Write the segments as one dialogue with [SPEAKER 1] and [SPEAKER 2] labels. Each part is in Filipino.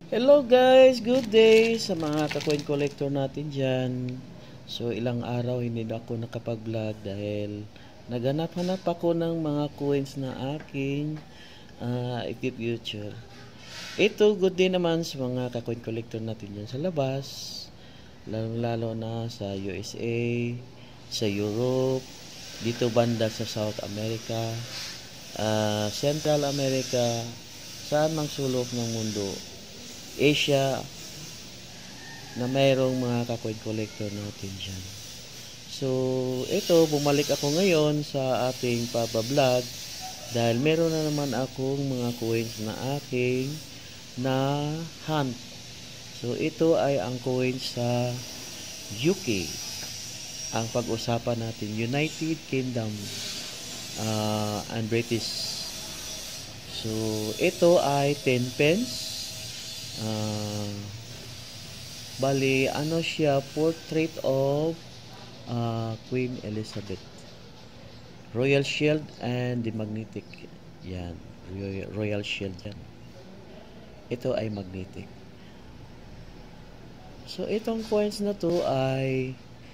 [SPEAKER 1] Hello guys, good day sa mga ka-coin collector natin dyan. So ilang araw hindi na ako nakapag-vlog dahil naghanap-hanap ako ng mga coins na aking i-future. Ito good day naman sa mga ka-coin collector natin dyan sa labas, lalo na sa USA, sa Europe, dito banda sa South America, Central America, saan mang sulok ng mundo, Asia, na mayroong mga ka-coin collector natin dyan. So, ito, bumalik ako ngayon sa ating pabablog dahil meron na naman akong mga coins na aking na hunt. So, ito ay ang coins sa UK. Ang pag-usapan natin, United Kingdom and British. So, ito ay 10 pence. Bali, ano siya, portrait of Queen Elizabeth. Royal Shield and the Magnetic. Yan, Royal Shield yan. Ito ay magnetic. So, itong coins na to ay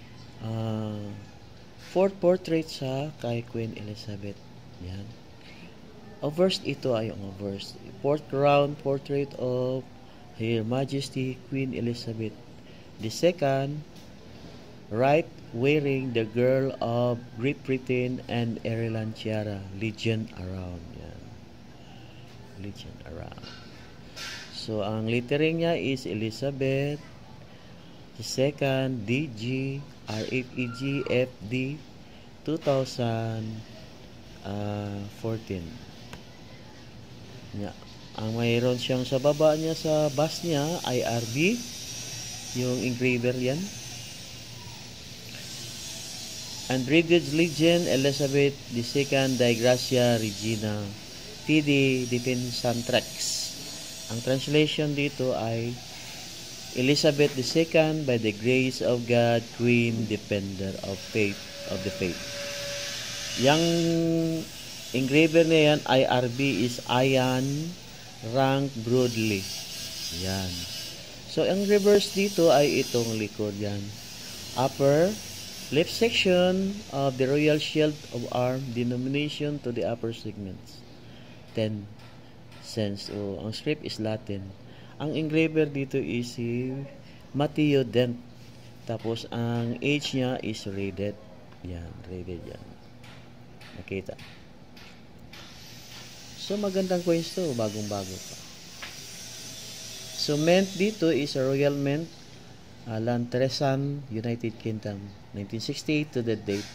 [SPEAKER 1] fourth portrait sa kay Queen Elizabeth. Yan. First, ito ay ang first. Fourth crown portrait of Her Majesty Queen Elizabeth. The second, right, wearing the girl of Great Britain and Ireland tiara, legend around. Yan. Legend around. So, ang lettering niya is Elizabeth. The second, DG, RFEG, FD, 2014. Yeah. Ang mayroon siyang sa baba niya sa bus niya, IRB, yung engraver yan. And British Legend, Elizabeth II, Di Gracia Regina, TD Defensantrax. Ang translation dito ay Elizabeth II, by the grace of God, Queen, Defender of Faith, of the Faith. Yang engraver na yan, IRB, is Ian Rank Broadly. Yan. So, ang reverse dito ay itong likod yan. Upper, left section of the Royal Shield of Arm, denomination to the upper segments. 10 cents. O, ang script is Latin. Ang engraver dito is si Matteo Dent. Tapos, ang age niya is rated. Yan, rated yan. Nakita. So, magandang coins to. Bagong-bago pa. So, mint dito is a royal mint. Lantresan, United Kingdom. 1968 to the date.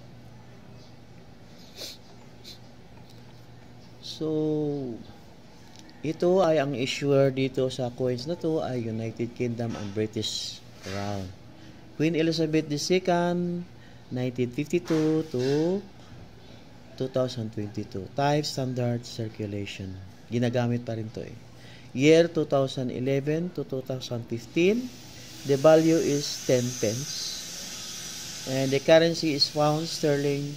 [SPEAKER 1] So, ito ay ang issuer dito sa coins na to ay United Kingdom and British Crown. Queen Elizabeth II, 1952 to 2022. Type standard circulation. Ginagamit pa rin to eh. Year 2011 to 2015. The value is 10 pence. And the currency is pound sterling,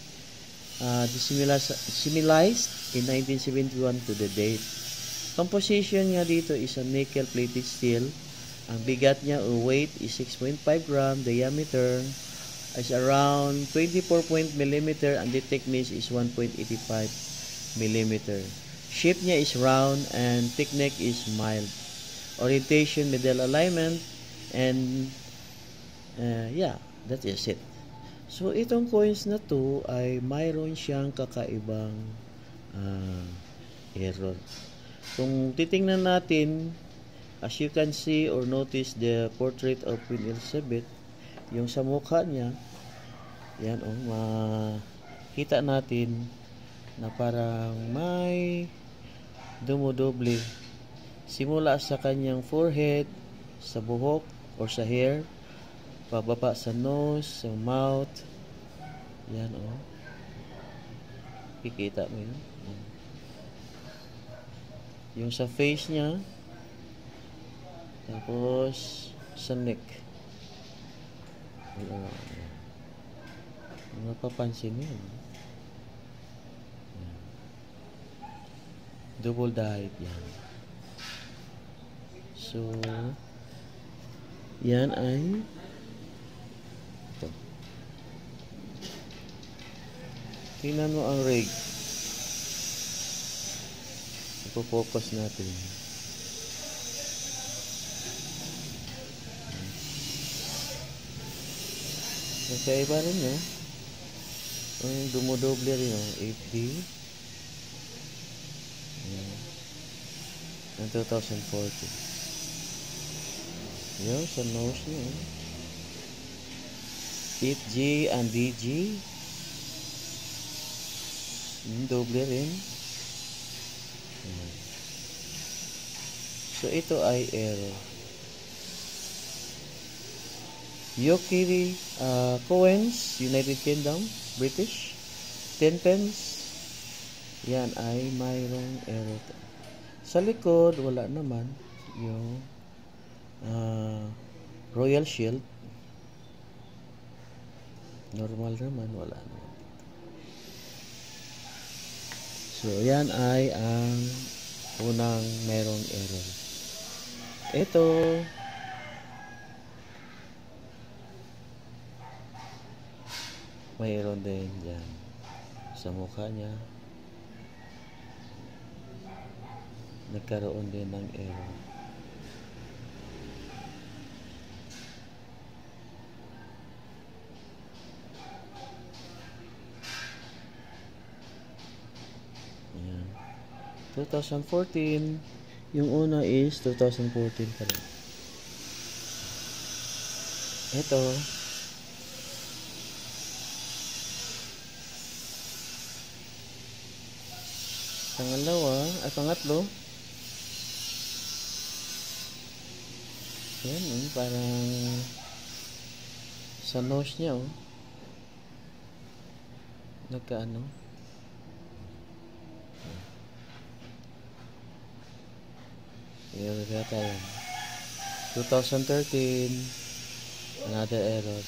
[SPEAKER 1] decimalized in 1971 to the date. Composition niya dito is a nickel plated steel. Ang bigat niya o weight is 6.5 gram. Diameter is around 24 mm and the thickness is 1.85 mm. Shape niya is round and thickness is mild. Orientation, middle alignment, and yeah, that is it. So, itong coins na to ay mayroon siyang kakaibang error. Kung titingnan natin, as you can see or notice the portrait of Queen Elizabeth, yung sa mukha niya, yan makita natin na parang may dumodoble simula sa kanyang forehead, sa buhok or sa hair, pababa sa nose, sa mouth. Yan kikita mo yun. Yung sa face niya, tapos sa neck. Napapansin mo yun. Double dyed yan. So, yan ay ito. Tingnan mo ang rig. Ipo-focus natin. Magkaiba rin yun. Yung dumodoble rin yun. 8D. Ng 2014. Yun, sa nose niya. 8G and DG. Doble rin. So, ito ay error. Yoki coins, United Kingdom, British, 10 pence. Yan ay mayroong error. Sa likod, wala naman yung Royal Shield. Normal naman, wala naman. So, yan ay ang unang mayroong error. Ito, mayroon din dyan sa mukha niya. Nagkaroon din ng error. Ayan. 2014. Yung una is 2014 pa rin. Ito. Pangatlo. Yan, parang sa nose niya, nagkaano. Yan, nagkata yan. 2013, another error.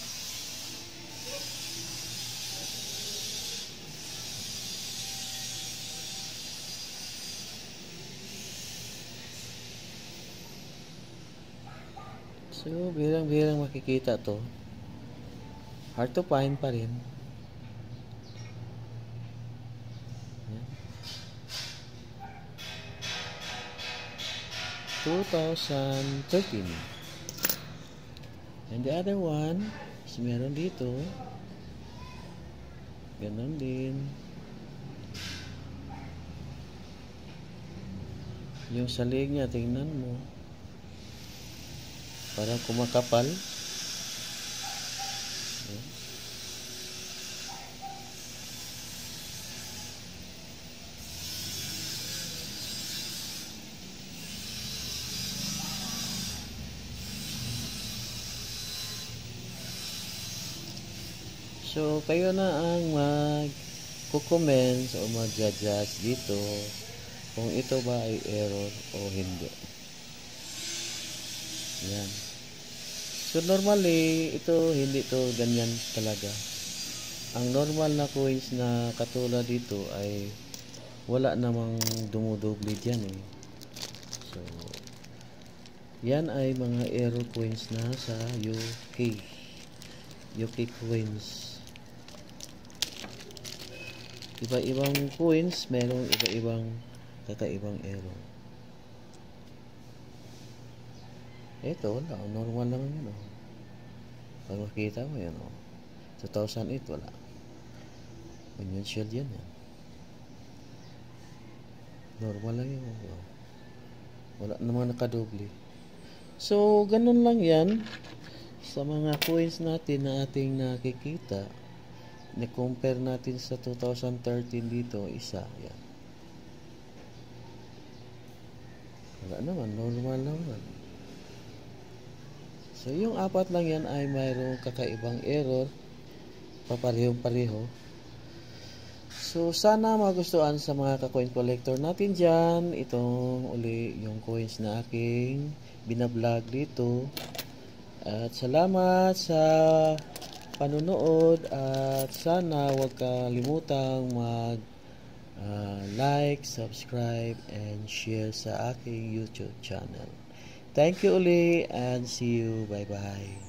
[SPEAKER 1] So, birang-birang makikita to. Hard to find pa rin. Yan. 2013. And the other one, is meron dito. Ganon din. Yung salig niya, tingnan mo. Parang kumakapal. So, kayo na ang mag-comments o mag-judge dito kung ito ba ay error o hindi. Yan. So, normally, ito, hindi to ganyan talaga. Ang normal na coins na katulad dito ay wala namang dumudubli dyan eh. So, yan ay mga error coins na sa UK. UK coins. Iba-ibang coins, merong iba-ibang kakaibang error. Ito, wala. Normal naman yun. Pag makita mo yan. 2008, wala. Onion shield yan. Normal lang yun. Wala namang nakadoble. So, ganun lang yan. Sa mga coins natin na ating nakikita, na-compare natin sa 2013 dito, isa. Yan. Wala naman. Normal naman. So, yung apat lang yan ay mayroong kakaibang error. Paparehong-pareho. So, sana magustuhan sa mga ka-coin collector natin dyan. Itong uli yung coins na aking binablog dito. At salamat sa panunood. At sana huwag kalimutang like, subscribe, and share sa aking YouTube channel. thank you uli and see you. Bye-bye.